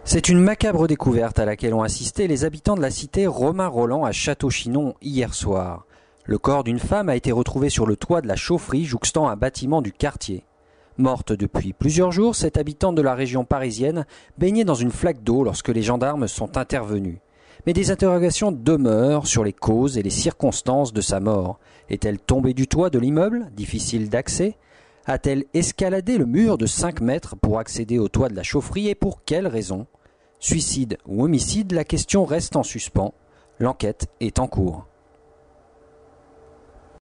C'est une macabre découverte à laquelle ont assisté les habitants de la cité Romain-Roland à Château-Chinon hier soir. Le corps d'une femme a été retrouvé sur le toit de la chaufferie jouxtant un bâtiment du quartier. Morte depuis plusieurs jours, cette habitante de la région parisienne baignait dans une flaque d'eau lorsque les gendarmes sont intervenus. Mais des interrogations demeurent sur les causes et les circonstances de sa mort. Est-elle tombée du toit de l'immeuble, difficile d'accès ? A-t-elle escaladé le mur de 5 mètres pour accéder au toit de la chaufferie et pour quelle raison ? Suicide ou homicide, la question reste en suspens. L'enquête est en cours.